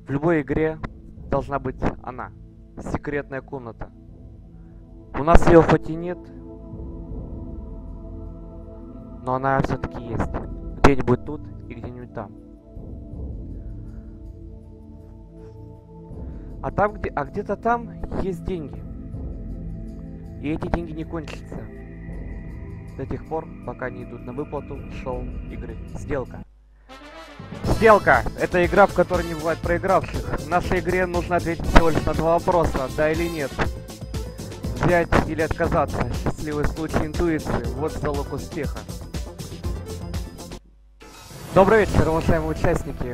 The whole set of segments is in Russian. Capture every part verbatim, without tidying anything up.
В любой игре должна быть она. Секретная комната. У нас ее хоть и нет, но она все-таки есть. Где-нибудь тут и где-нибудь там. А там, где, а где-то там есть деньги. И эти деньги не кончатся до тех пор, пока не идут на выплату шоу игры. Сделка. Сделка! Это игра, в которой не бывает проигравших. В нашей игре нужно ответить всего лишь на два вопроса, да или нет. Взять или отказаться. Счастливый случай интуиции. Вот залог успеха. Добрый вечер, уважаемые участники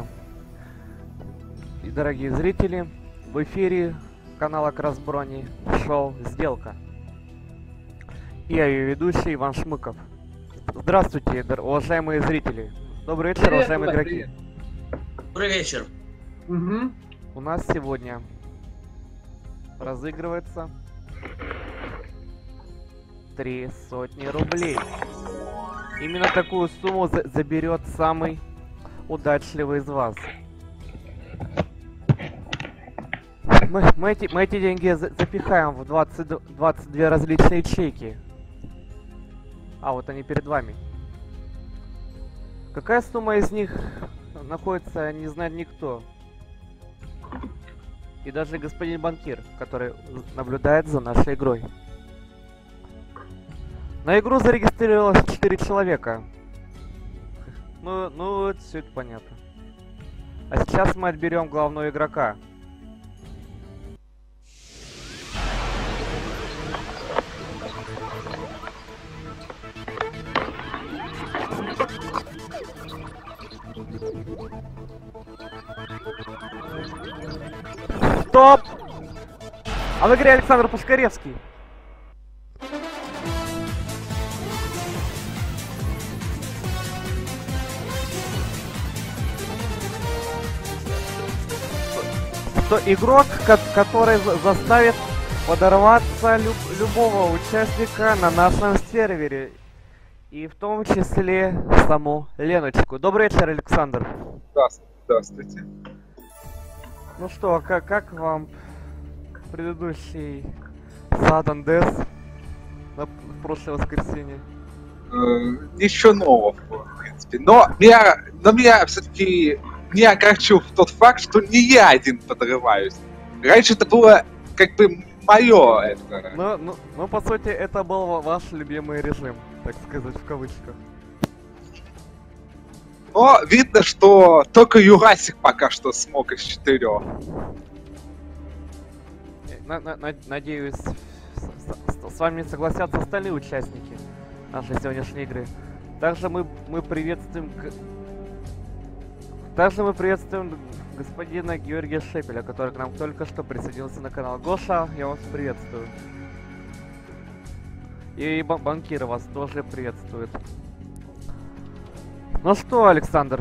и дорогие зрители. В эфире канала Красброни шоу «Сделка». И я ее ведущий Иван Шмыков. Здравствуйте, уважаемые зрители. Добрый вечер, привет, уважаемые игроки. Привет. Добрый вечер. Угу. У нас сегодня разыгрывается три сотни рублей. Именно такую сумму за заберет самый удачливый из вас. Мы, мы, эти, мы эти деньги за запихаем в двадцать, двадцать две различные ячейки. А, вот они перед вами. Какая сумма из них находится, не знает никто. И даже господин банкир, который наблюдает за нашей игрой. На игру зарегистрировалось четыре человека. Ну, ну, все это понятно. А сейчас мы отберем главного игрока. Стоп! А в игре Александр Пушкаревский. То игрок, который заставит подорваться люб любого участника на нашем сервере. И в том числе саму Леночку. Добрый вечер, Александр. Здравствуйте. Ну что, как, как вам предыдущий Sudden Death на прошлое воскресенье? Э, ничего нового, в принципе. Но меня, но меня все-таки не огорчил тот факт, что не я один подрываюсь. Раньше это было как бы мое это. Ну, ну, ну, по сути, это был ваш любимый режим, так сказать, в кавычках. Но видно, что только Юрасик пока что смог из четырех. На -на -на Надеюсь, с, с, с вами согласятся остальные участники нашей сегодняшней игры. Также мы, мы приветствуем... Также мы приветствуем господина Георгия Шепеля, который к нам только что присоединился на канал. Гоша, я вас приветствую. И банкир вас тоже приветствует. Ну что, Александр?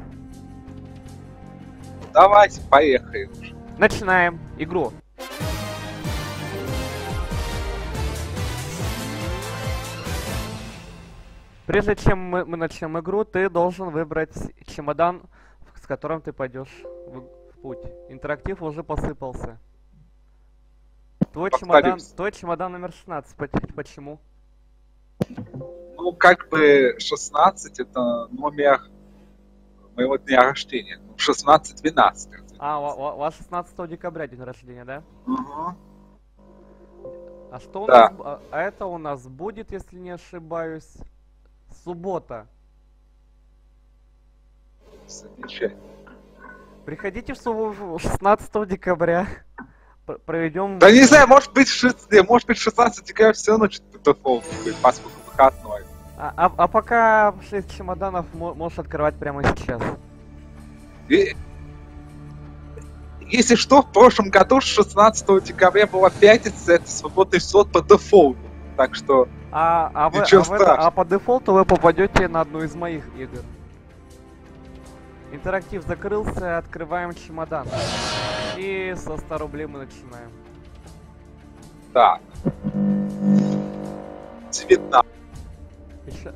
Давайте, поехали. Начинаем игру. Прежде чем мы, мы начнем игру, ты должен выбрать чемодан, с которым ты пойдешь в, в путь. Интерактив уже посыпался. Твой чемодан, твой чемодан номер шестнадцать. Почему? Ну, как бы шестнадцать это номер моего дня рождения. шестнадцать двенадцать. А, у вас шестнадцатого декабря день рождения, да? Угу. А что у да. нас... А, а это у нас будет, если не ошибаюсь, суббота. Замечательно. Приходите в субботу шестнадцатого декабря. Проведем... Да не знаю, может быть, может быть шестнадцатого декабря все равно что-то дефолт, паспорт выходной. А, а, а пока шесть чемоданов можешь открывать прямо сейчас. И... Если что, в прошлом году шестнадцатого декабря была пятница, это свободный слот по дефолту. Так что а, а, вы, ничего а, страшного. Это, а по дефолту вы попадете на одну из моих игр. Интерактив закрылся, открываем чемодан. И со ста рублей мы начинаем. Так. девятнадцать. Еще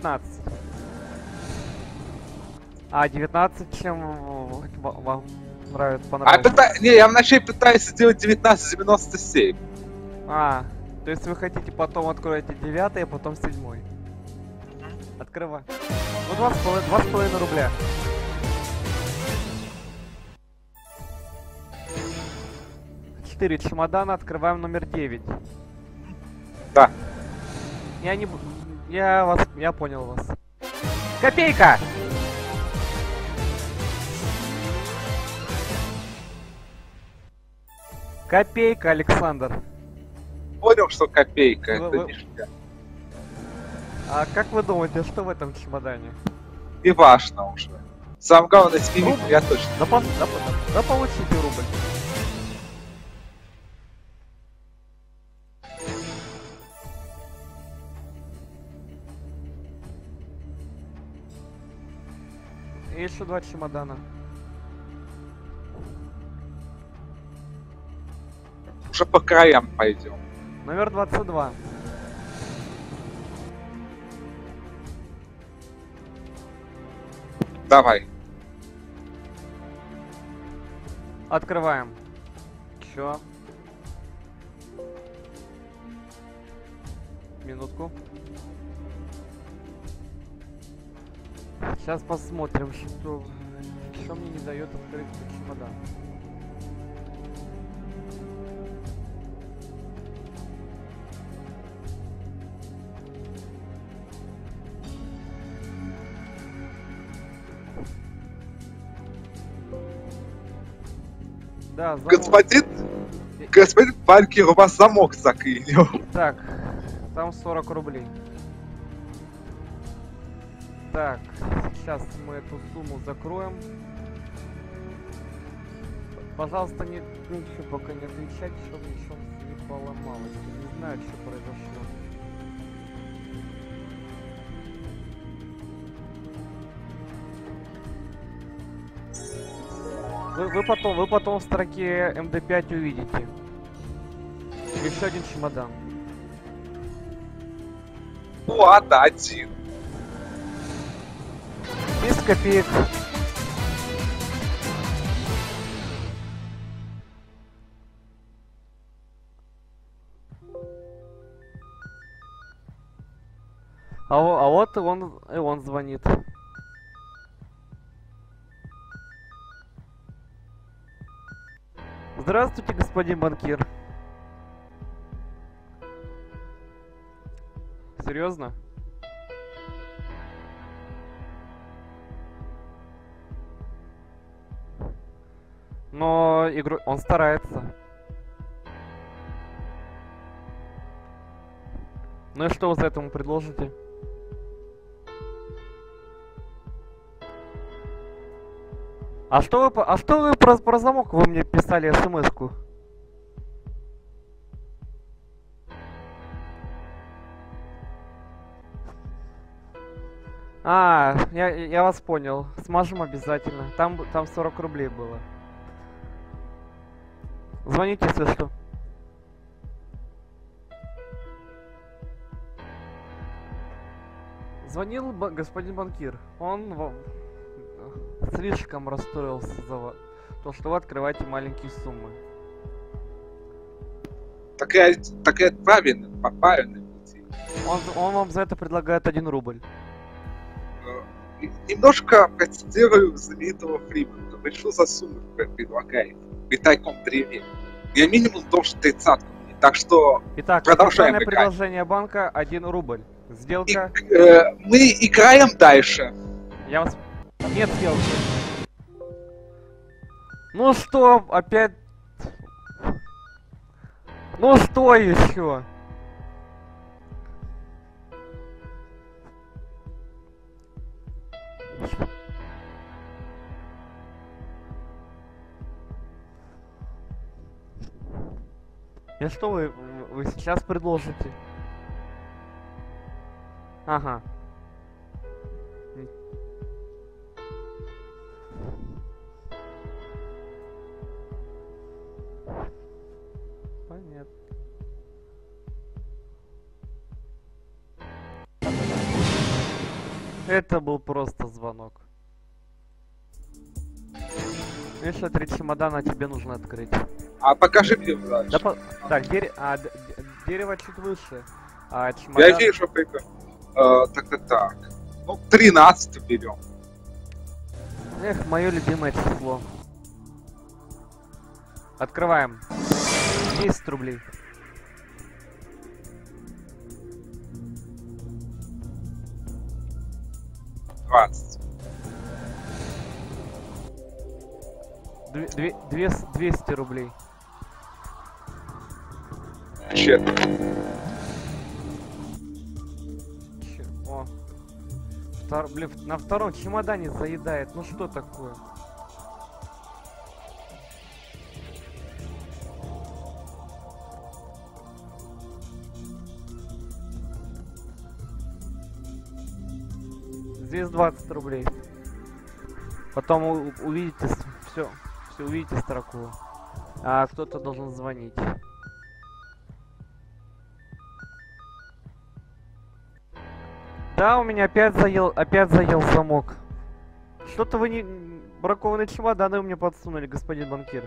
девятнадцать. А девятнадцать чем вам нравится, А понравилось? пыта... Не, я вначале пытаюсь сделать девятнадцать девяносто семь. А, то есть вы хотите потом откроете девятый, а потом седьмой. Открывай. Ну, два с половиной, два с половиной рубля. Четыре чемодана, открываем номер девять. Да. Я не... бу- Я вас... Я понял вас. Копейка! Копейка, Александр. Понял, что копейка, Вы- это вы- ништяк. А как вы думаете, что в этом чемодане? И важно уже. Самое главное, с мимикой Рубль? я точно. Да, пон- да, пон- да получите рубль. И еще два чемодана. Уже по краям пойдем. Номер двадцать два. Давай. Открываем. Чё? Минутку. Сейчас посмотрим, что... Что мне не дает открыть этот чемодан. Да, замок. Господин, господин банкир, у вас замок заклинил. Так, там сорок рублей. Так, сейчас мы эту сумму закроем. Пожалуйста, не, ничего пока не отвечать, чтобы ничего не поломалось. Не знаю, что произошло. Вы, вы потом, вы потом в строке эм дэ пять увидите. Еще один чемодан. Ладно, один. Без копеек. А, во- а вот он, и он звонит. Здравствуйте, господин банкир. Серьезно? Но игру... он старается. Ну и что вы за это ему предложите? А что вы, по- а что вы про, про замок вы мне писали смс-ку? А, я, я вас понял. Смажем обязательно. Там, б- там сорок рублей было. Звоните, если что. Звонил ба- господин банкир. Он во- слишком расстроился за ва- то, что вы открываете маленькие суммы. Так я, так я правильно, по правильной пути. Он, он вам за это предлагает один рубль. Э, Немножко процитирую знаменитого Фримана. Вы что за сумму пр- предлагаете? При таком древе. Я минимум должен тридцатку. Так что Итак, Продолжаем официальное играть. предложение банка один рубль. и- Сделка. э, мы играем дальше. Я вас... Нет сделки. Ну что, опять... Ну что еще? И что вы, вы сейчас предложите? Ага. М. Понятно. Это был просто звонок. Еще три чемодана тебе нужно открыть. А покажи мне дальше. Да, по... так, дере... а, д- д- дерево чуть выше. А чемодан... Я вижу, прикол. Э, так, так, так. Ну, тринадцать берем. Эх, мое любимое число. Открываем. десять рублей. двадцать. Две- две- две- двести рублей. Четверть. Чё? О. Втор... Блин, на втором чемодане заедает. Ну что такое? Здесь двадцать рублей. Потом у- увидите все, все увидите строку. А кто-то должен звонить. Да, у меня опять заел, опять заел замок. Что-то вы не бракованные чемоданы вы мне подсунули, господин банкир.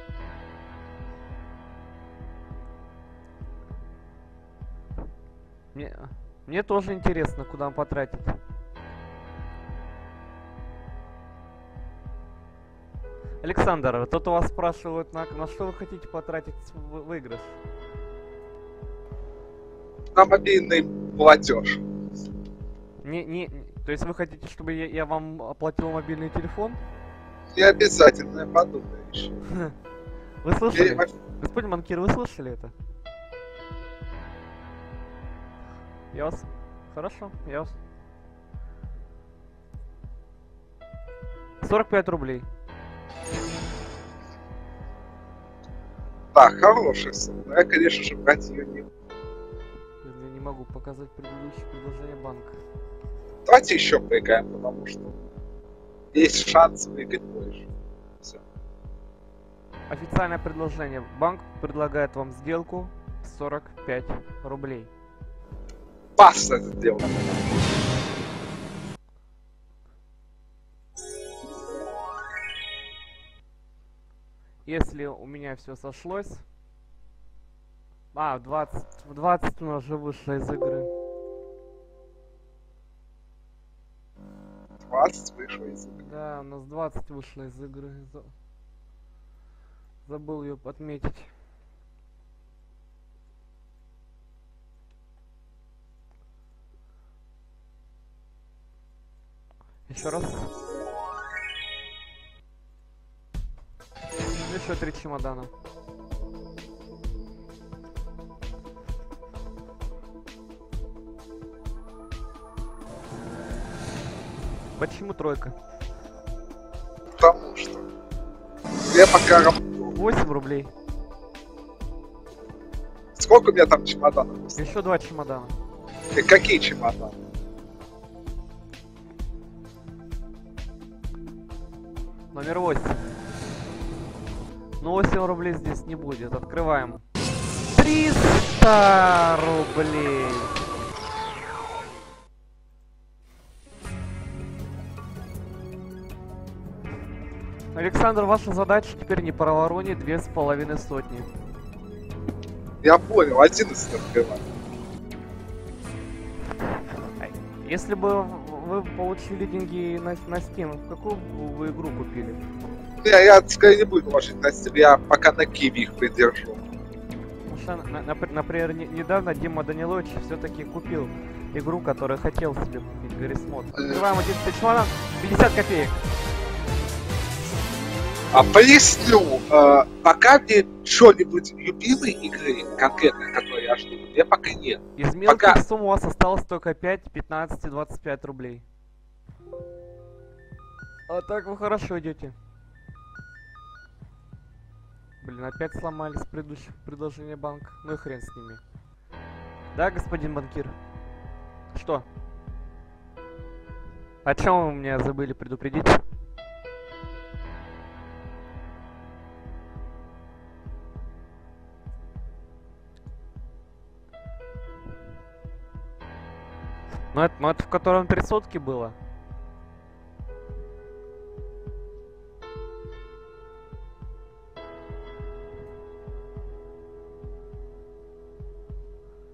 Мне, мне тоже интересно, куда он потратит. Александр, тут у вас спрашивают, на, на что вы хотите потратить вы- выигрыш? На мобильный платеж. Не, не, не- то есть вы хотите, чтобы я, я вам оплатил мобильный телефон? Не обязательно, я подумаю еще. Вы слышали? Я- Господин банкир, вы слышали это? Я вас... Хорошо, я вас... сорок пять рублей. Да, хорошая сумма. Я, конечно же, брать ее не буду. Я не могу показать предыдущее предложение банка. Давайте еще поиграем, потому что есть шанс выиграть больше. Все. Официальное предложение. Банк предлагает вам сделку в сорок пять рублей. Пас это сделал. Если у меня все сошлось... А, в двадцать, в двадцать у нас уже вышло из игры. двадцать вышло из игры. Да, у нас двадцать вышло из игры. За- Забыл ее отметить. Еще раз. Еще три чемодана. Почему тройка? Потому что я пока работаю. восемь рублей. Сколько у меня там чемоданов? Еще два чемодана. И какие чемоданы? Номер восемь. Ну, восемь рублей здесь не будет. Открываем. триста рублей. Александр, ваша задача теперь не проворонить две с половиной сотни. Я понял, одиннадцать открываю. Если бы вы получили деньги на, на Steam, в какую бы вы игру купили? Не, я скорее не буду ложить на Steam, я пока на Киви их придержу. Потому что, на- на- например, не- недавно Дима Данилович все-таки купил игру, которую хотел себе купить, Гаррис Мод. Открываем одиннадцатый чемодан, пятьдесят копеек. А поясню, э, пока мне что-нибудь любимой игры, конкретно, которую я жду, я пока нет. Из мелких Пока. сумм у вас осталось только пять, пятнадцать и двадцать пять рублей. А так вы хорошо идете. Блин, опять сломались предыдущих предложения банка. Ну и хрен с ними. Да, господин банкир? Что? О чем вы меня забыли предупредить? Ну это, ну это в котором три сотки было.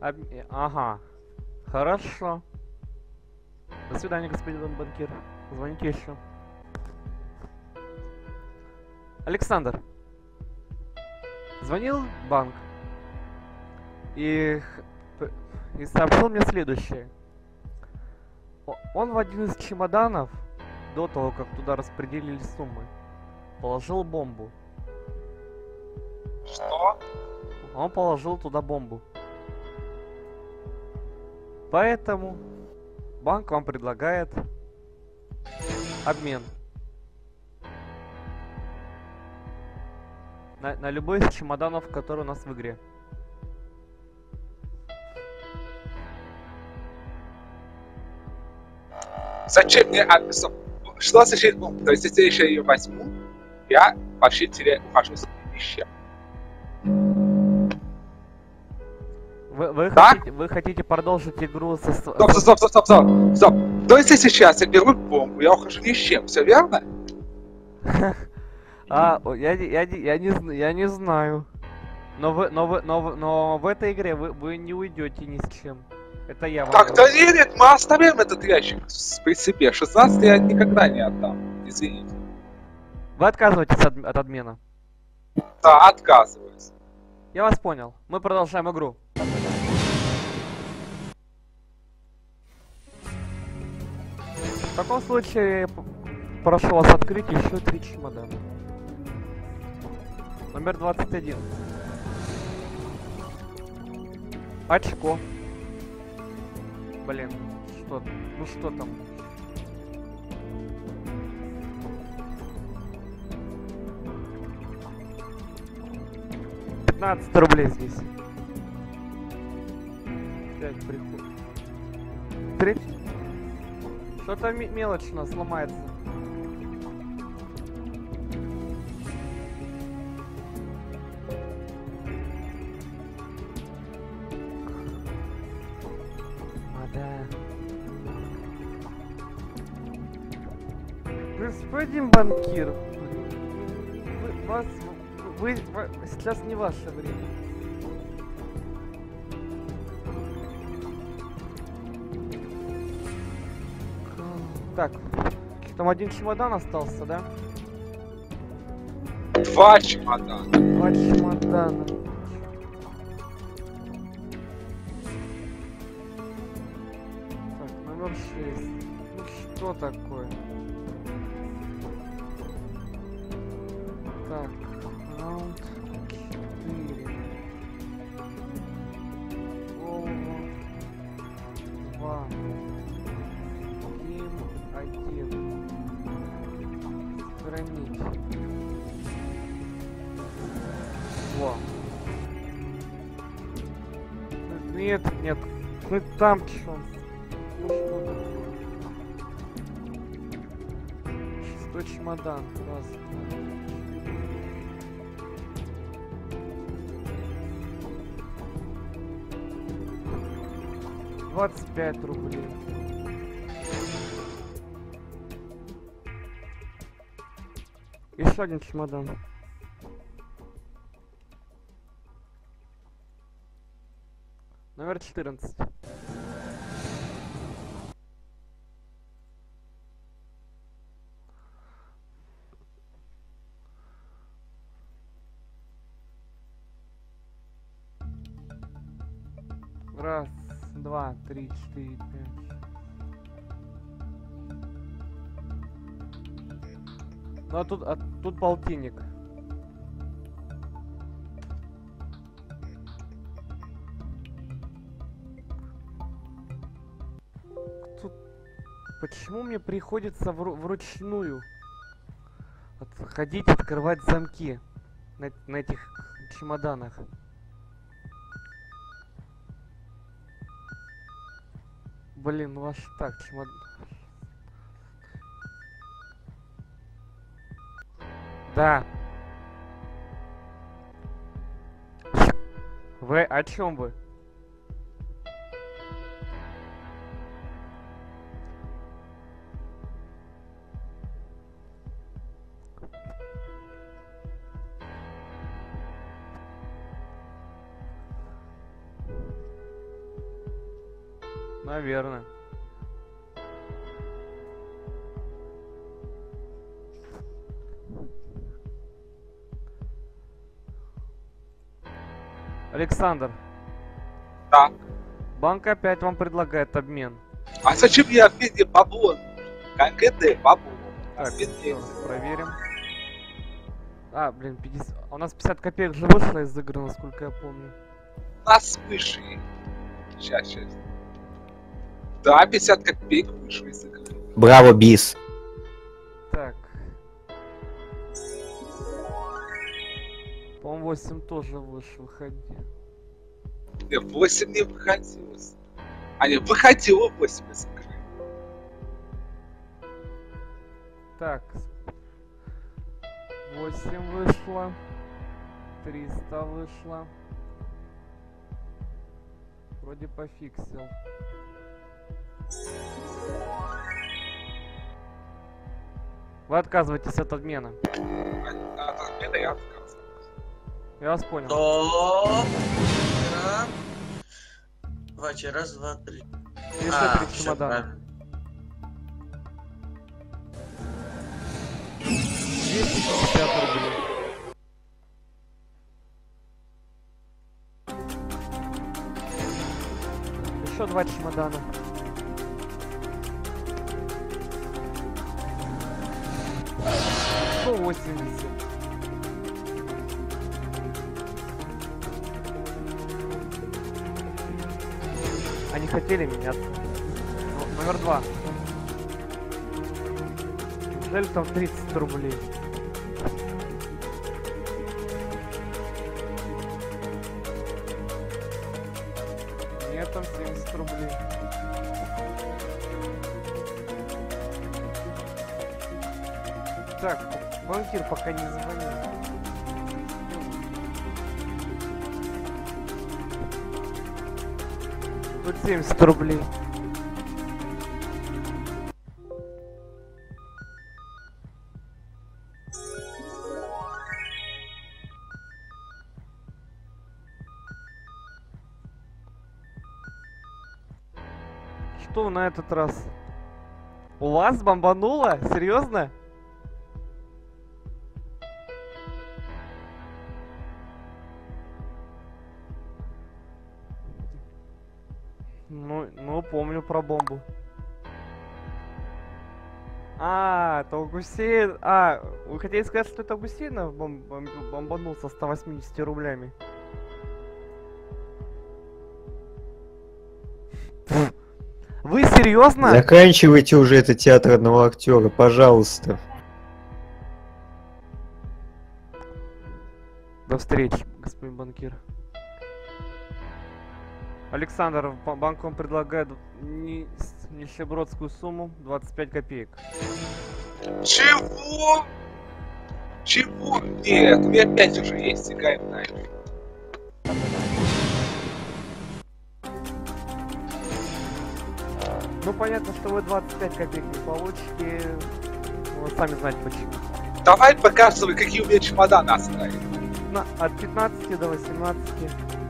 Об... э, Ага. Хорошо. До свидания, господин банкир. Звоните еще. Александр. Звонил в банк. И, х- п- и сообщил мне следующее. О- Он в один из чемоданов, до того, как туда распределили суммы, положил бомбу. Что? Он положил туда бомбу. Поэтому банк вам предлагает обмен на, на любой из чемоданов, которые у нас в игре. Зачем мне адресом? Что значит бомба? То есть, если я еще ее возьму, я вообще теряю, ухожу с вещами. Вы, вы, Так? хотите, вы хотите продолжить игру со... с- Стоп, стоп, стоп, стоп, стоп, стоп, стоп. То есть, если сейчас я беру бомбу, я ухожу ни с чем, все верно? А, о, я, не- я, не- я, не, зн- я не знаю. Но, вы, но, вы, но, вы- но в этой игре вы, вы не уйдете ни с чем. Это я вам Так, говорю. да нет, нет, мы оставим этот ящик с- при себе. шестнадцать я никогда не отдам. Извините. Вы отказываетесь от, от обмена. Да, отказываюсь. Я вас понял. Мы продолжаем игру. В таком случае п- прошу вас открыть еще три чемодана. Номер двадцать один. Очко. Блин, что? Ну что там? пятнадцать рублей здесь. Пять приход. Третий. Что-то ме- мелочь у нас ломается. А, да. Господин банкир, вы, вас, вы, вы- сейчас не ваше время. Так, там один чемодан остался, да? Два чемодана. Два чемодана. Так, номер шесть. Ну что такое? Так, раунд четыре. Голова. Два. Гейм один. Сохранить. Во. Нет, нет. Ну там чё? Ну что такое? Шестой чемодан. Раз, два. двадцать пять рублей. Еще один чемодан. Номер четырнадцать. Раз, два, три, четыре, пять. Ну а тут, а тут полтинник. Тут... Почему мне приходится вру- вручную от- ходить открывать замки на, на этих чемоданах? Блин, ну аж так, чемодан... Да. Вы о чем вы? Наверное. Александр. Да. Банк опять вам предлагает обмен. А зачем я обмен не бабло? Конкретное бабло. Так, Обмен всё, не- проверим. А, блин, пятьдесят... У нас пятьдесят копеек же вышло из игры, насколько я помню. У нас выше. Сейчас, сейчас. Да, пятьдесят копеек выше из игры. Браво, бис. Так. По-моему, восемь тоже выше, выходи. Не, восемь не выходило. А не, выходило восемь из игры. Так. восемь вышло. триста вышло. Вроде пофиксил. Вы отказываетесь от обмена. А от обмена я отказываюсь. Я вас понял. Стоп. Да. Давайте, раз, два, три. Еще А, три всё чемодана. правильно. двести пятьдесят рублей. Еще два чемодана. сто восемьдесят. Они хотели меняться. Ну, номер два. Неужели там тридцать рублей? Нет, там семьдесят рублей. Так, банкир пока не звонил. Тут семьдесят рублей. Что на этот раз? У вас бомбануло? Серьезно? Ну, ну, помню про бомбу. А, это у Гусейн... А, вы хотели сказать, что это Гусейнов бом... бом... бомбанул со ста восьмидесятью рублями? Вы серьезно? Заканчивайте уже это театр одного актера, пожалуйста. До встречи, господин банкир. Александр, ба- банк вам предлагает не- с- нищебродскую сумму двадцать пять копеек. Чего? Чего? Нет, у меня пять уже есть, играем дальше. Ну понятно, что вы двадцать пять копеек не получите. Вы сами знаете почему. Давай показывай, какие у меня чемоданы оставили. На- от пятнадцати до восемнадцати.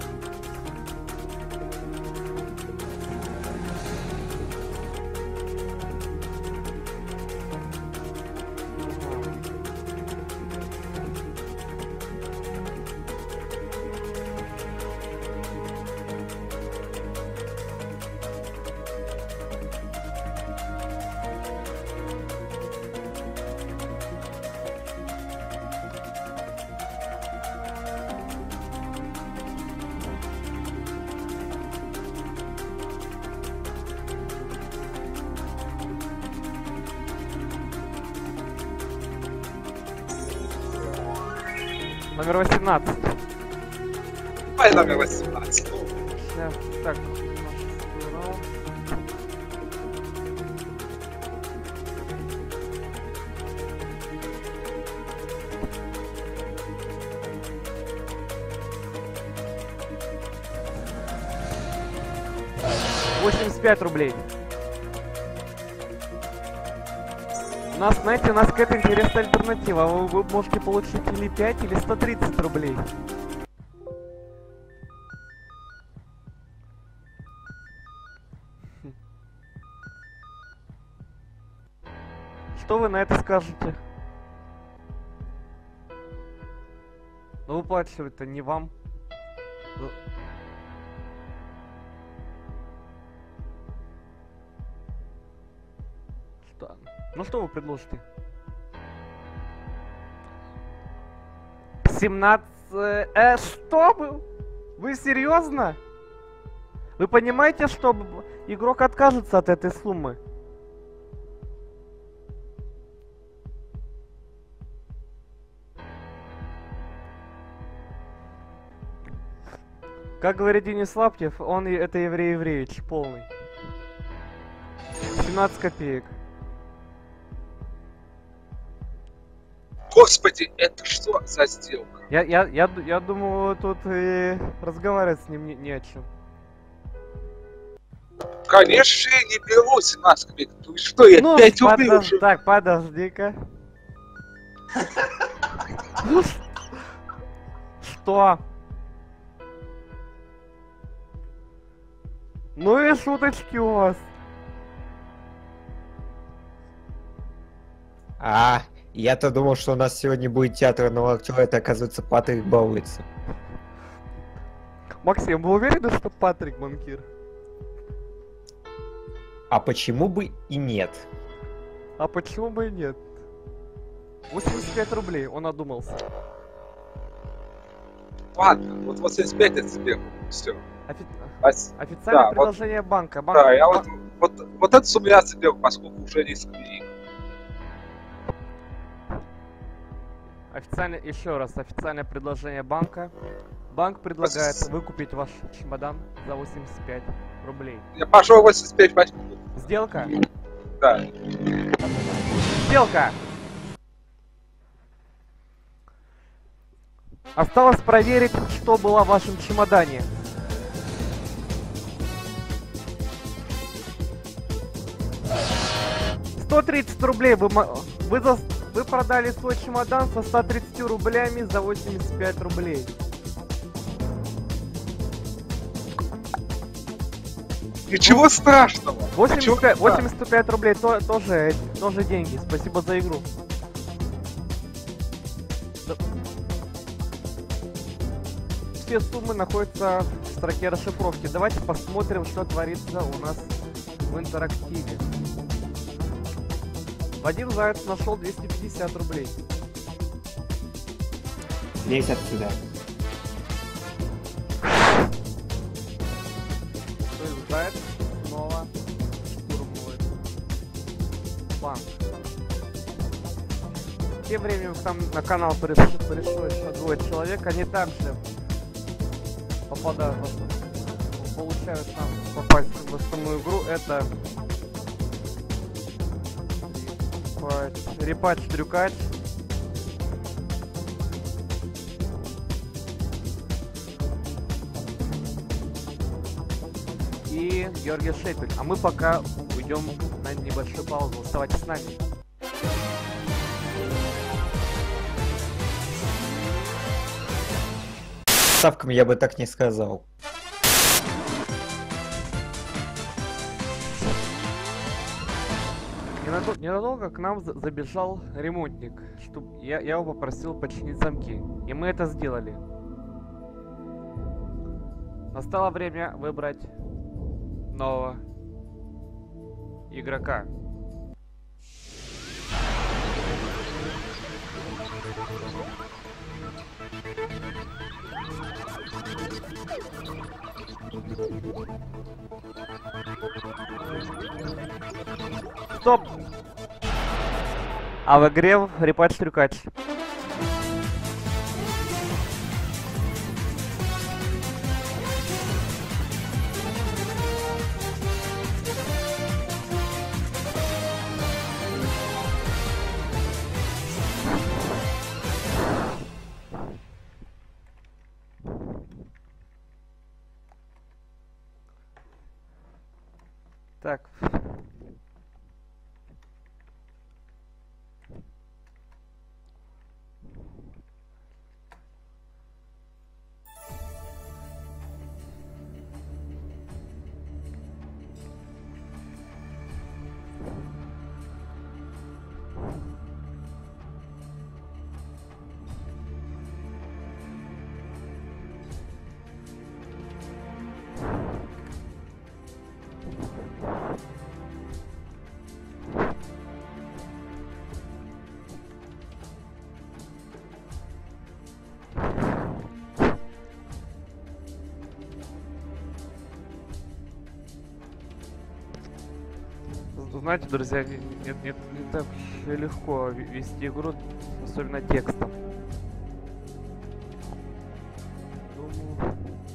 Номер восемнадцать. Давай номер восемнадцать. Ну, Сейчас, так, наш раунд. восемьдесят пять рублей. У нас, знаете, у нас какая-то интересная альтернатива. Вы, вы можете получить или пять, или сто тридцать рублей. Что вы на это скажете? Ну выплачивать-то не вам. Ну. Что? Ну что вы предложите? семнадцать... Э, что вы? Вы серьезно? Вы понимаете, что игрок откажется от этой суммы? Как говорит Денис Лаптев, он и- это еврей евреевич полный. семнадцать копеек. Господи, это что за сделка? Я, я, я, ду- я думаю, тут и разговаривать с ним не, не о чем. Конечно, я не беру семнадцать копеек. Вы что, я Ну, пять рублей подож- уже... Так, подожди-ка. Ну, ш- Что? Ну и шуточки у вас. А, я-то думал, что у нас сегодня будет театр одного актера, это оказывается Патрик балуется. Максим, вы уверены, что Патрик банкир? А почему бы и нет? А почему бы и нет? восемьдесят пять рублей, он одумался. Ладно, вот восемьдесят пять это сверху. Все. Офи- Ас- Официальное Да, вот- предложение банка. Банк... Да, я ба- вот, вот, вот эту сумму я соберу, поскольку уже несколько копеек. Официально, еще раз, официальное предложение банка. Банк предлагает С- выкупить ваш чемодан за восемьдесят пять рублей. Я пошел восемьдесят пять возьму. Сделка? Да. Сделка! Осталось проверить, что было в вашем чемодане. сто тридцать рублей вы, мо- вы, за- вы продали свой чемодан со ста тридцатью рублями за восемьдесят пять рублей. Ничего страшного. Ничего восемьдесят пять, страшного. восемьдесят пять рублей то, тоже, тоже деньги. Спасибо за игру. Да. Все суммы находятся в строке расшифровки. Давайте посмотрим, что творится у нас в интерактиве. Вадим Заяц нашел двести пятьдесят рублей. Лезь отсюда. То есть Заяц снова штурмует банк. Тем временем там на канал пришло, пришло еще двое человек. Они также попадают, в- получают шанс попасть в основную игру. Это Репач, Репач Трюкач. И Георгий Шепель. А мы пока уйдем на небольшую паузу. Оставайтесь с нами. Ставками я бы так не сказал. Ненадо- Ненадолго к нам за- забежал ремонтник. Чтоб я, я его попросил починить замки. И мы это сделали. Настало время выбрать нового игрока. Стоп! А в игре Репач-Трюкач. Так. Знаете, друзья, не, не- не- не так уж и легко ве- вести игру, особенно текстом. Думаю,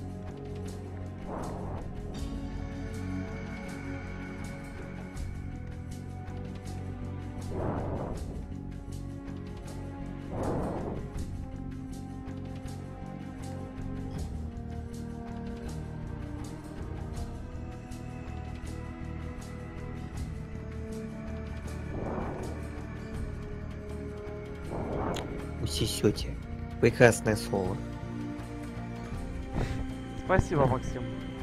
Усесете. Прекрасное слово. спасибо, Максим.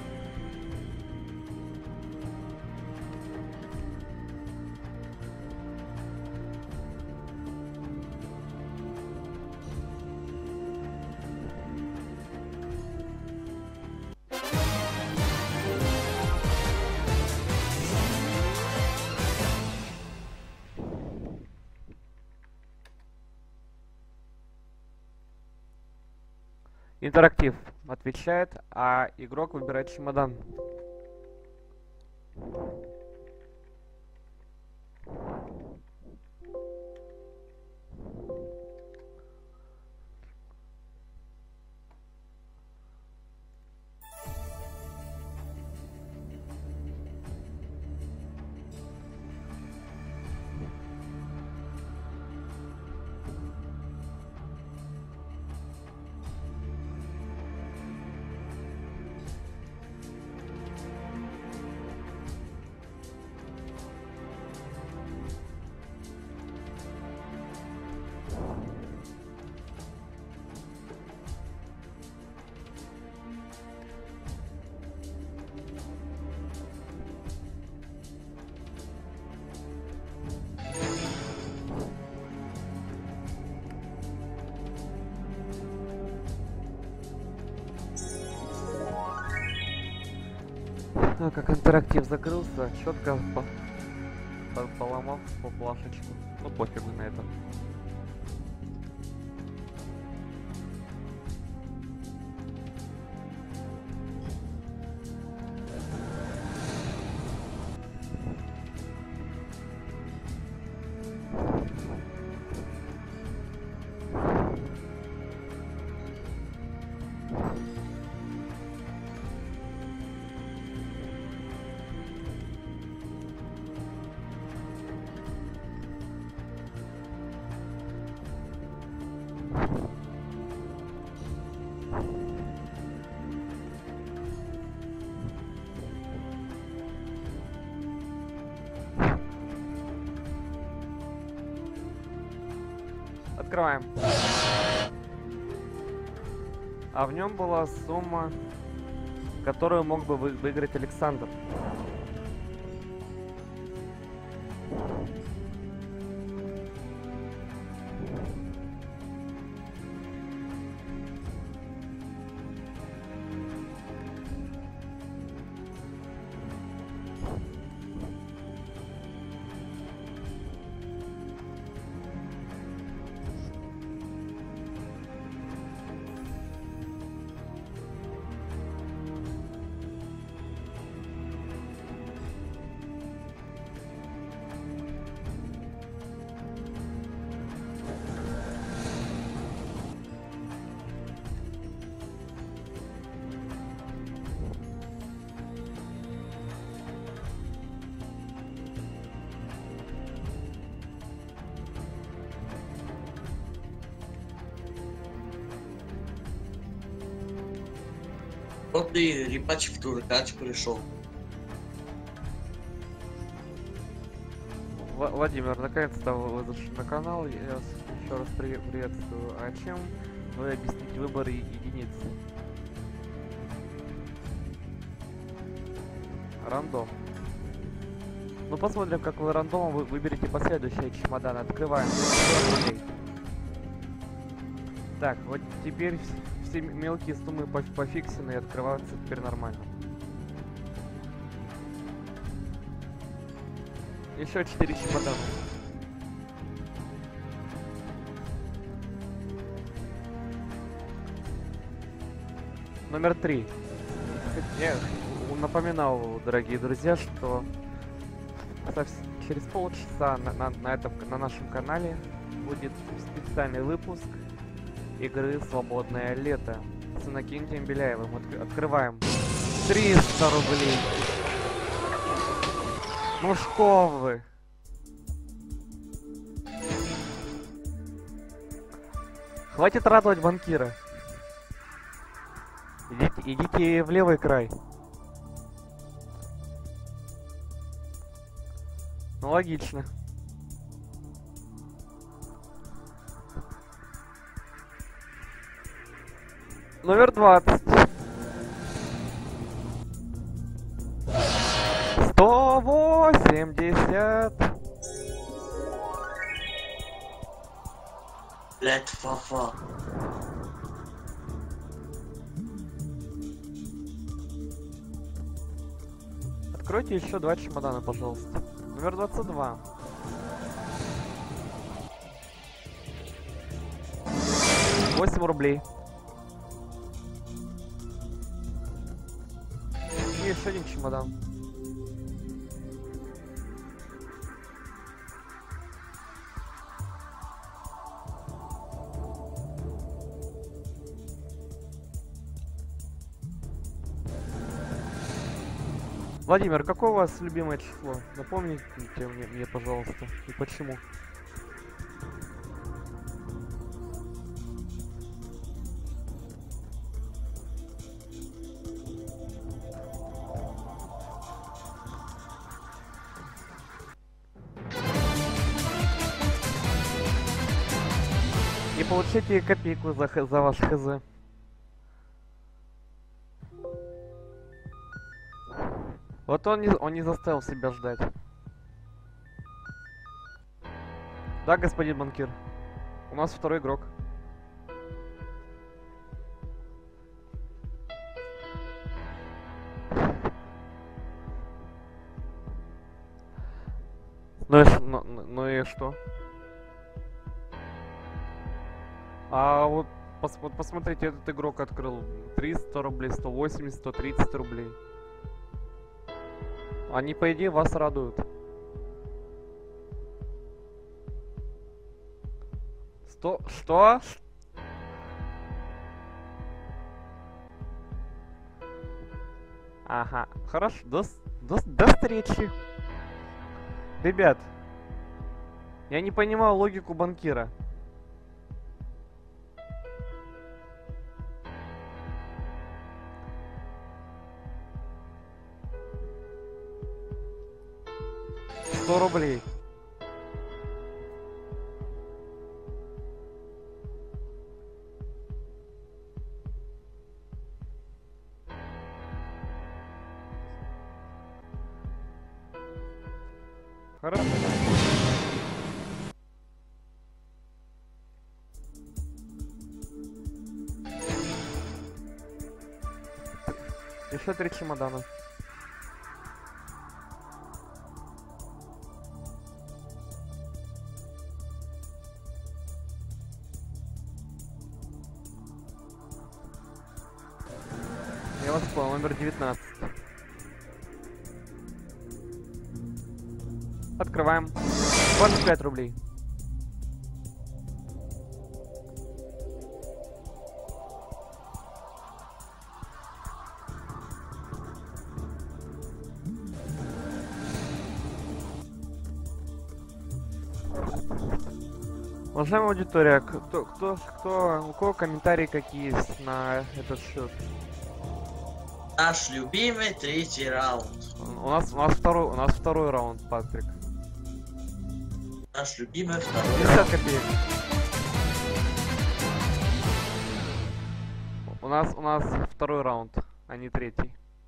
Интерактив отвечает, а игрок выбирает чемодан. А, как интерактив закрылся, четко по- по- поломав по плашечку. Ну пофигу на это. Открываем. А в нем была сумма, которую мог бы вы- выиграть Александр. Вот и Рипач в Туркач пришел. Ва- Владимир, наконец-то вы зашли на канал. Я вас еще раз при- приветствую. А чем вы объясните выбор е- единицы? Рандом. Ну посмотрим, как вы рандомом вы выберете последующие чемоданы. Открываем. сто рублей. Так, вот теперь вс- все м- мелкие суммы поф- пофиксены и открываются теперь нормально. Еще четыре чемодана. Номер три. Я напоминал, дорогие друзья, что Совс- через полчаса на, на, на этом на нашем канале будет специальный выпуск игры «Свободное лето» с Иннокентием Беляевым. От- открываем. триста рублей. Ну что вы? Хватит радовать банкира. Идите, идите в левый край. Ну логично. Номер двадцать. Сто восемьдесят. Блять, фафа. Откройте еще два чемодана, пожалуйста. Номер двадцать два. восемь рублей. И еще один чемодан. Владимир, какое у вас любимое число? Напомните мне, мне, пожалуйста, и почему? И получите копейку за, х- за ваш хз. Вот он не, он не заставил себя ждать. Да, господин банкир. У нас второй игрок. Ну и, ш- ну, ну- ну и что? А вот, пос- вот посмотрите, этот игрок открыл триста рублей, сто восемьдесят, сто тридцать рублей. Они, по идее, вас радуют. Сто... Что? Ага, хорошо, до, с- до, с- до встречи. Ребят, я не понимаю логику банкира. Сто рублей. Хорошо. Еще три чемодана. Я вас понял, номер девятнадцать. Открываем. двадцать пять рублей. Уважаемая аудитория, кто, кто, кто, у кого комментарии какие есть на этот счет? Наш любимый третий раунд. У нас, у нас второй, у нас второй раунд, Патрик. Наш любимый второй пятьдесят раунд. копеек. У нас, у нас второй раунд, а не третий.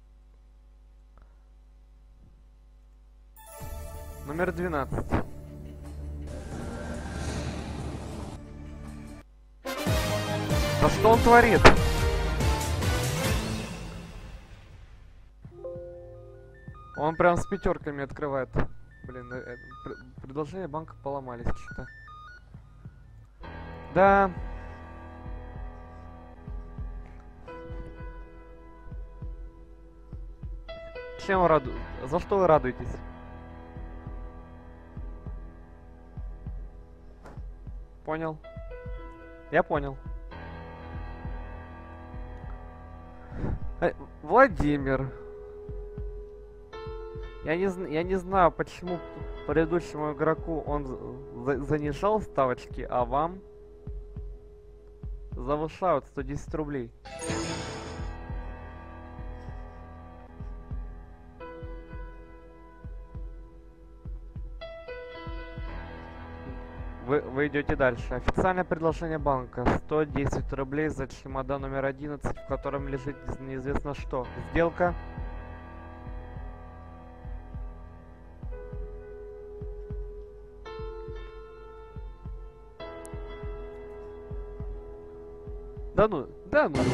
Номер двенадцать. Да что он творит? Он прям с пятерками открывает. Блин, э, э, пр- предложения банка поломались что-то. Да. Чем вы раду... За что вы радуетесь? Понял. Я понял. Э, Владимир. Я не, зн- я не знаю, почему предыдущему игроку он за- занижал ставочки, а вам завышают сто десять рублей. Вы, вы идете дальше. Официальное предложение банка. сто десять рублей за чемодан номер одиннадцать, в котором лежит неизвестно что. Сделка. Да ну, да ну.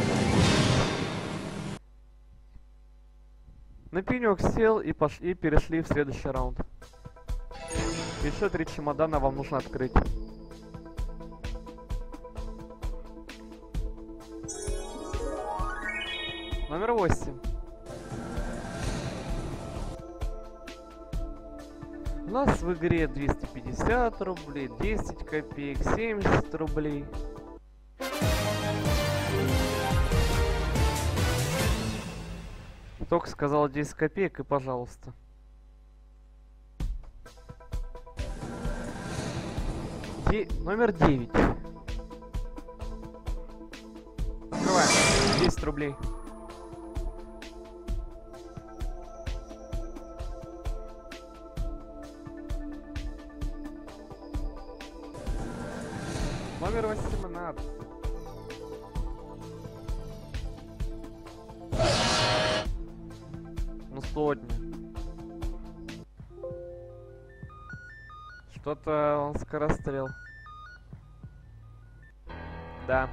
На пенек сел и, пош... и перешли в следующий раунд. Еще три чемодана вам нужно открыть. Номер восемь. У нас в игре двести пятьдесят рублей, десять копеек, семьдесят рублей. Только сказал десять копеек и пожалуйста. Де- номер девять. Открываем. десять рублей. Номер восемнадцать. Ну, сотня. Что-то он скорострел. Да.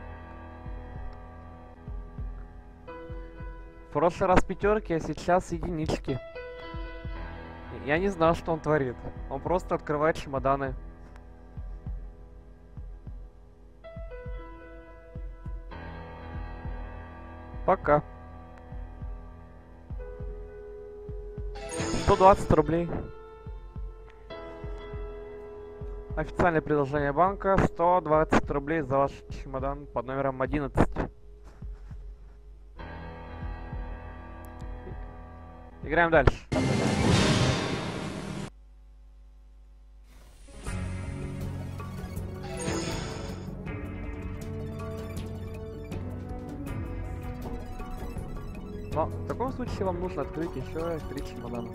В прошлый раз пятерки, а сейчас единички. Я не знаю, что он творит. Он просто открывает чемоданы. Пока. сто двадцать рублей. Официальное предложение банка. сто двадцать рублей за ваш чемодан под номером одиннадцать. Играем дальше. Но в таком случае вам нужно открыть еще три чемодана.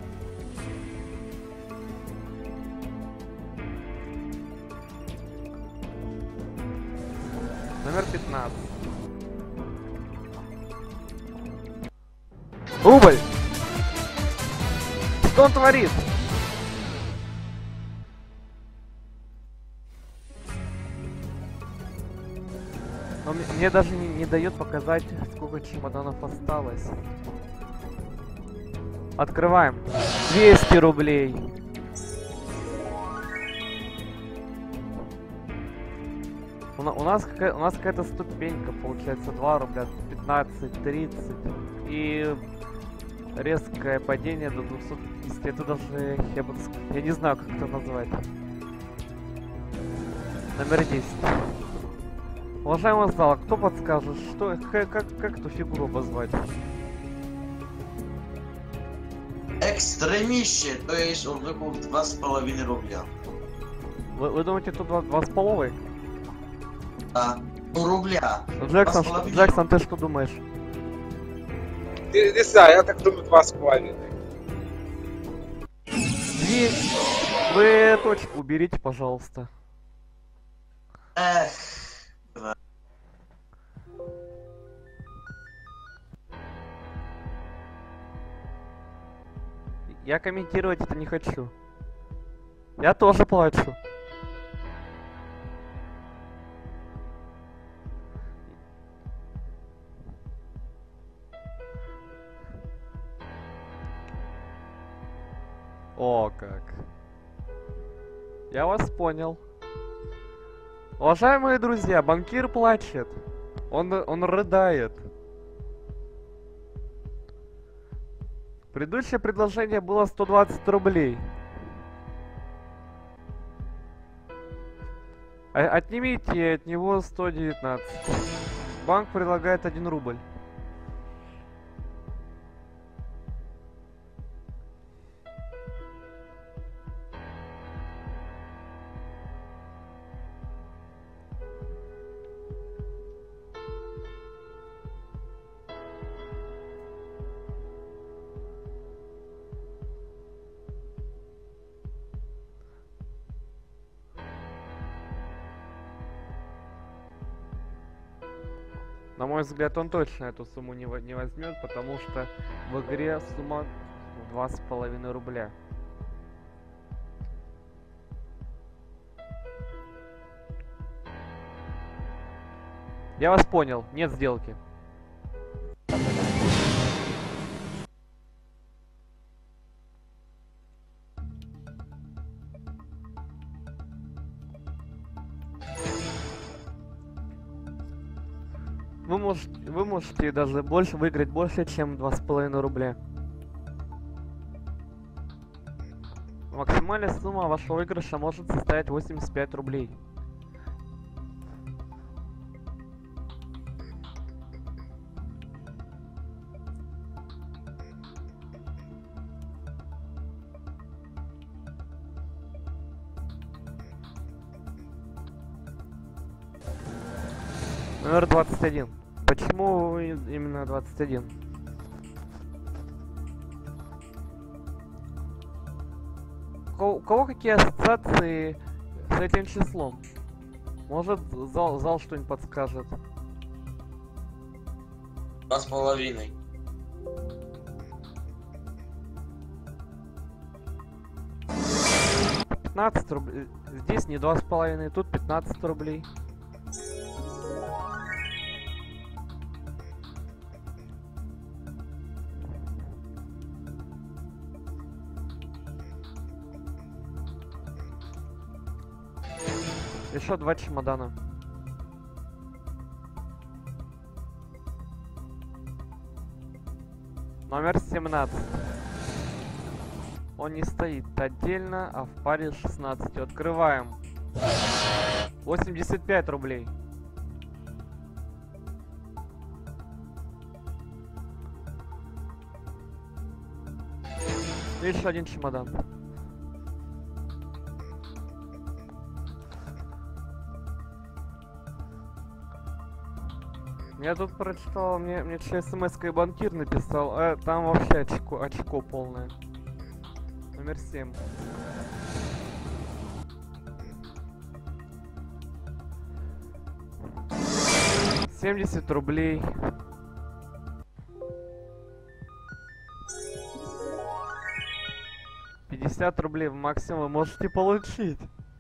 Номер пятнадцать. Рубль! Что он творит? Но мне, мне даже не, не дает показать, сколько чемоданов осталось. Открываем. двести рублей. У, на, у нас какая, у нас какая-то ступенька, получается, два рубля, пятнадцать, тридцать. И резкое падение до двухсот пятидесяти. Это даже, я, бы, я не знаю, как это назвать. Номер десять. Уважаемый зал, кто подскажет, что, как, как, как эту фигуру обозвать? Экстремище, то есть он выпал два с половиной рубля. Вы, вы думаете, тут два, два с половой? Да, ну рубля. Джексон, Два с что- половиной Джексон, ты что думаешь? Не, не знаю, я так думаю, два с половиной. Две... Вы точку уберите, пожалуйста. Эх, Я комментировать это не хочу. Я тоже плачу. О, как. Я вас понял. Уважаемые друзья, банкир плачет. Он, он рыдает. Предыдущее предложение было сто двадцать рублей. А- отнимите от него сто девятнадцать. Банк предлагает один рубль. На мой взгляд, он точно эту сумму не, во- не возьмет, потому что в игре сумма в два с половиной рубля. Я вас понял, нет сделки. Вы можете, вы можете даже больше выиграть больше, чем два с половиной рубля. Максимальная сумма вашего выигрыша может составить восемьдесят пять рублей. Номер двадцать один. Почему и- именно двадцать один? У кого, у кого какие ассоциации с этим числом? Может, зал, зал что-нибудь подскажет? Два с половиной. пятнадцать рублей. Здесь не два с половиной, тут пятнадцать рублей. Еще два чемодана. Номер семнадцать. Он не стоит отдельно, а в паре с шестнадцатью. Открываем. восемьдесят пять рублей. И еще один чемодан. Я тут прочитал, мне, мне смс-кой банкир написал, а там вообще очко, очко полное. Номер семь. семьдесят рублей. пятьдесят рублей в максимум вы можете получить.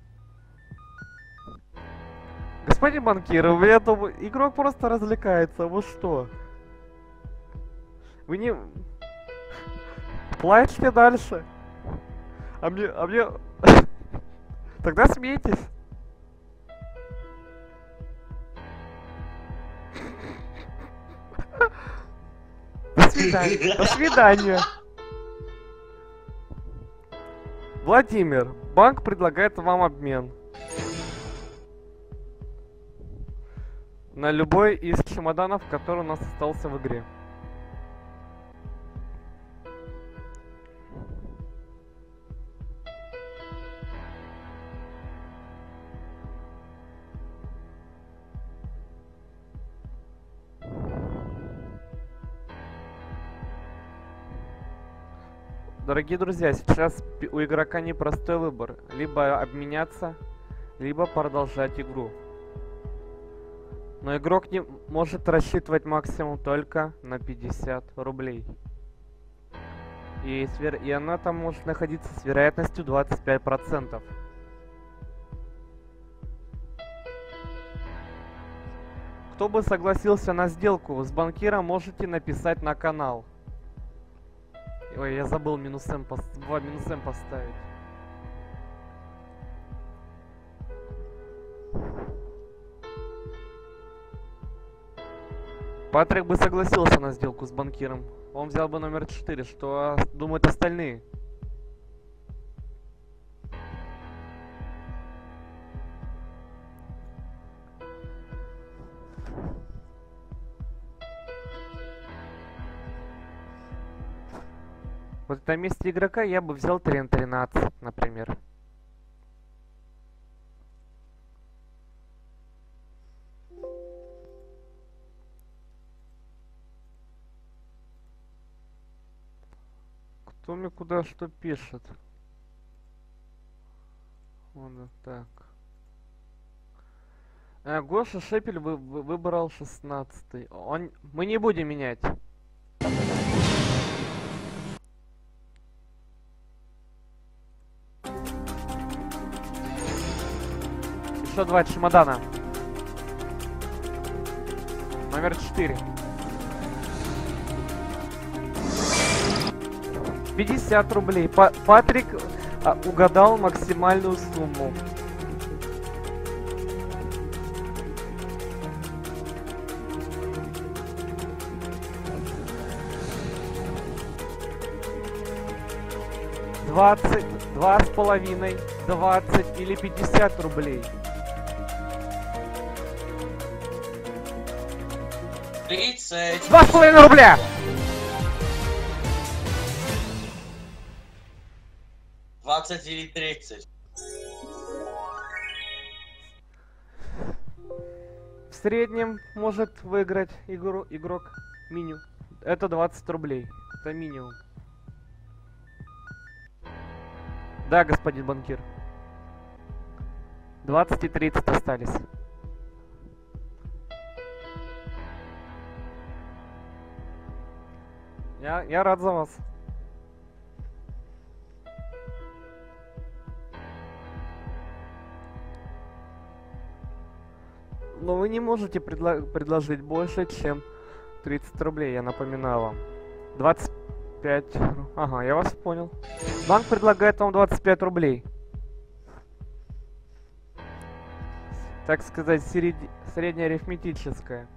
Господин банкир, я думаю, игрок просто развлекается, вы что? Вы не... Плачьте дальше. А мне... А мне... Тогда смейтесь. До свидания. До свидания. Владимир, банк предлагает вам обмен на любой из чемоданов, который у нас остался в игре. Дорогие друзья, сейчас пи- у игрока непростой выбор. Либо обменяться, либо продолжать игру. Но игрок не может рассчитывать максимум только на пятьдесят рублей. И, с вер... и она там может находиться с вероятностью двадцать пять процентов. Кто бы согласился на сделку с банкиром, можете написать на канал. Ой, я забыл минус М, пос... два минус М поставить. Патрик бы согласился на сделку с банкиром. Он взял бы номер четыре. Что думают остальные? Вот на месте игрока я бы взял три на тринадцать, например. Кто мне куда что пишет? Вот так. А, Гоша Шепель вы, вы- выбрал шестнадцатый. Он... Мы не будем менять. Еще два чемодана. Номер четыре. пятьдесят рублей. Па- Патрик а, угадал максимальную сумму. двадцать, два с половиной, двадцать или пятьдесят рублей. тридцать. Два с половиной рубля! двадцать или тридцать. В среднем может выиграть игру, игрок меню. Это двадцать рублей. Это минимум. Да, господин банкир. двадцать и тридцать остались. Я, я рад за вас. Но вы не можете предло- предложить больше, чем тридцать рублей, я напоминаю вам. двадцать пять. ру- Ага, я вас понял. Банк предлагает вам двадцать пять рублей. Так сказать, середи- среднеарифметическое.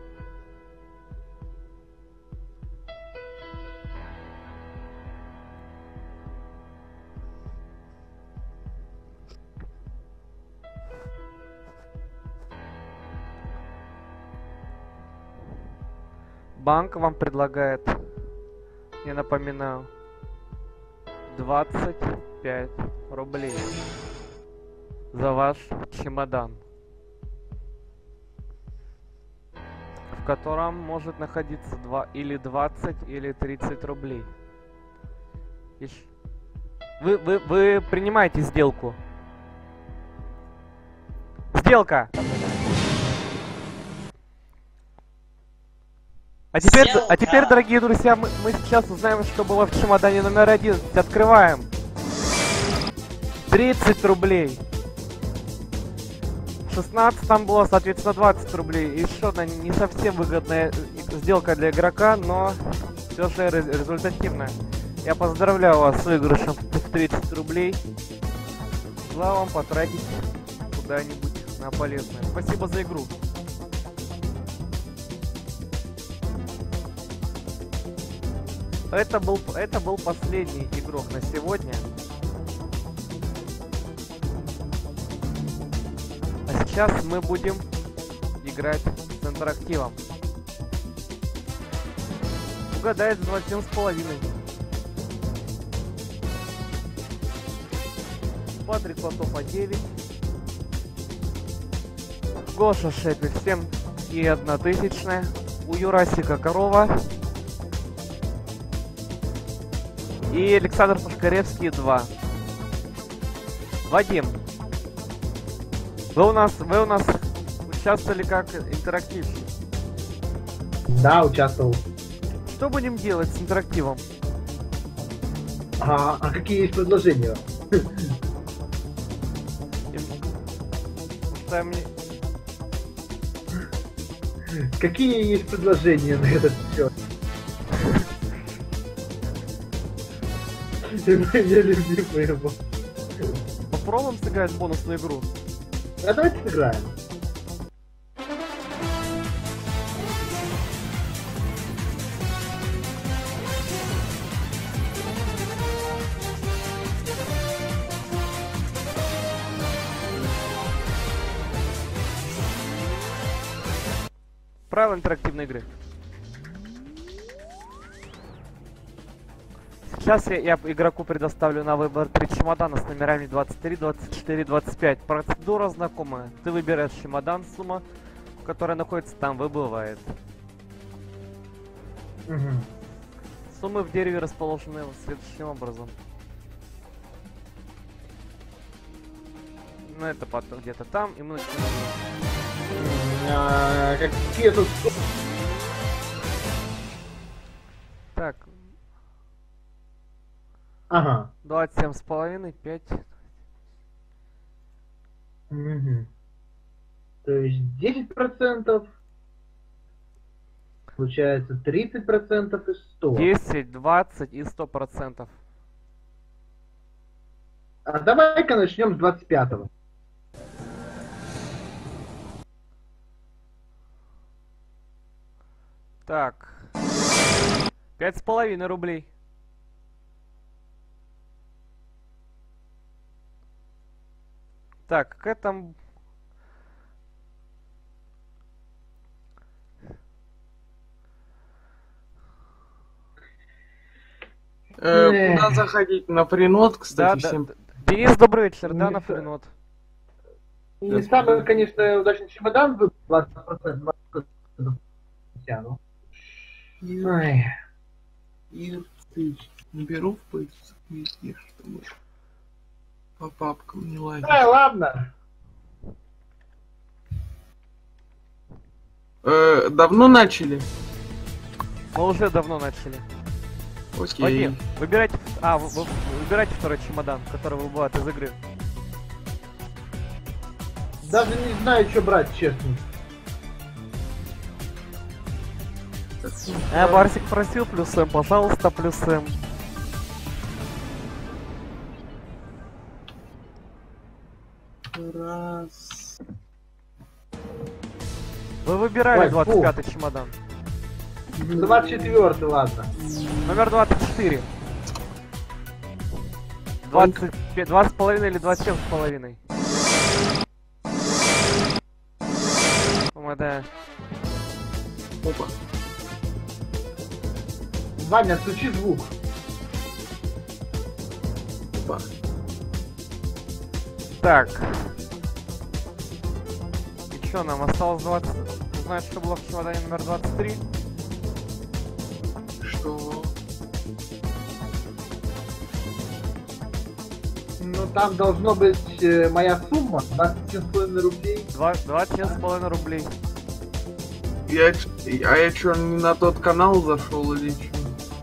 Банк вам предлагает, я напоминаю, двадцать пять рублей за ваш чемодан, в котором может находиться два или двадцать или тридцать рублей. Ищ- Вы, вы, вы принимаете сделку? Сделка! А теперь, д- а теперь, дорогие друзья, мы, мы сейчас узнаем, что было в чемодане номер одиннадцать. Открываем. тридцать рублей. шестнадцать там было, соответственно, двадцать рублей. И еще одна не совсем выгодная сделка для игрока, но все же ре- результативная. Я поздравляю вас с выигрышем в тридцать рублей. Желаю вам потратить куда-нибудь на полезное. Спасибо за игру. Это был, это был последний игрок на сегодня. А сейчас мы будем играть с интерактивом. Угадает за двадцать с половиной. Патрик Платов по девять. Гоша Шепель семь и одна тысячная. У Юрасика корова. И Александр Пушкаревский два. Вадим, вы у нас, вы у нас участвовали как интерактивщик. Да, участвовал. Что будем делать с интерактивом? А, а какие есть предложения? Что мне... Какие есть предложения на этот счет? Я любимый его. Попробуем сыграть бонусную игру. А давайте сыграем. Правила интерактивной игры. сейчас я, я игроку предоставлю на выбор три чемодана с номерами двадцать три, двадцать четыре, двадцать пять. Процедура знакомая. Ты выбираешь чемодан, сумма, которая находится там, выбывает. Мгм. Суммы в дереве расположены следующим образом. Ну это потом где-то там, и мы начинаем. А, какие тут... Так, Ага. двадцать семь с половиной, пять. Мгм. То есть десять процентов. Получается тридцать процентов и сто. десять, двадцать и сто процентов. А давай-ка начнем с двадцать пятого. Так. Пять с половиной рублей. Так, какая там... Э, Эх. куда заходить? На фринот, Да, кстати, да, всем. да. Денис, добрый вечер, да, Не на ста- фринот. Не самый, конечно, удачный чемодан был двадцать процентов. двадцать процентов тяну. Ой. Иртыч. Не беру в поиск везде, чтобы по папкам не лазить. Ай, ладно. Э, давно начали? Мы уже давно начали. Окей. Вадим, выбирайте... А, вы- вы- выбирайте второй чемодан, который выбывает из игры. Даже не знаю, что брать, честно. Э, Барсик просил плюс М, пожалуйста, плюс М. Раз. Вы выбирали Ой, двадцать фу. пятый чемодан. двадцать четвёртый, ладно. Номер двадцать четыре. двадцать пять, два с половиной или двадцать семь с половиной? О, да. Опа. Ваня, отключи звук. Опа. Так. И чё, нам осталось двадцать... Узнать, что было в чемодане номер двадцать три? Что? Ну, там должно быть э, моя сумма, двадцать семь с половиной рублей. Два- двадцать семь с половиной рублей. Я, ч- а я чё, не на тот канал зашел или чё?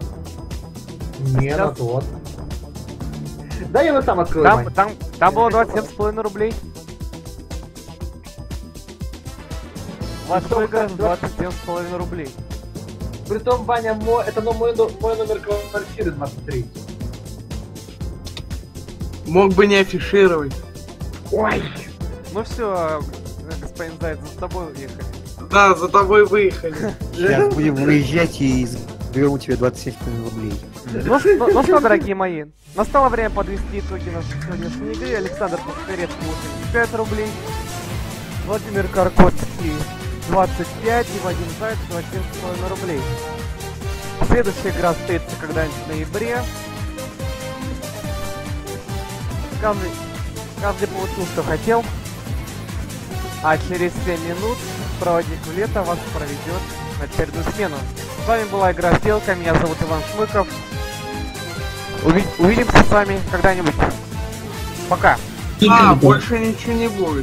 Не Сейчас- на тот. Да я его сам открою, Там, Вань. там, там было двадцать семь с половиной рублей. Ваш Притом выигрыш там двадцать семь с половиной рублей. Притом, Ваня, мой, это но- мой, но- мой номер квартиры двадцать три. Мог бы не афишировать. Ой! Ну все, господин Заяц, за тобой уехали. Да, за тобой выехали. Сейчас будем выезжать и берем у тебя двадцать семь с половиной рублей. Ну, ш- ну- ну что, дорогие мои, настало время подвести итоги нашей сегодняшней игры. Александр Пушкарец восемьдесят пять рублей, Владимир Каркоцкий двадцать пять и Вадим Заяц двадцать семь с половиной рублей. Следующая игра состоится когда-нибудь в ноябре. Каждый, каждый получил, что хотел. А через семь минут проводник в лето вас проведет на очередную смену. С вами была игра «Сделка». Меня зовут Иван Шмыков. Уви- увидимся с вами когда-нибудь. Пока. А, больше ничего не будет.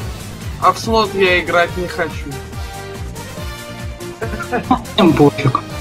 А в слот я играть не хочу. Всем пофиг.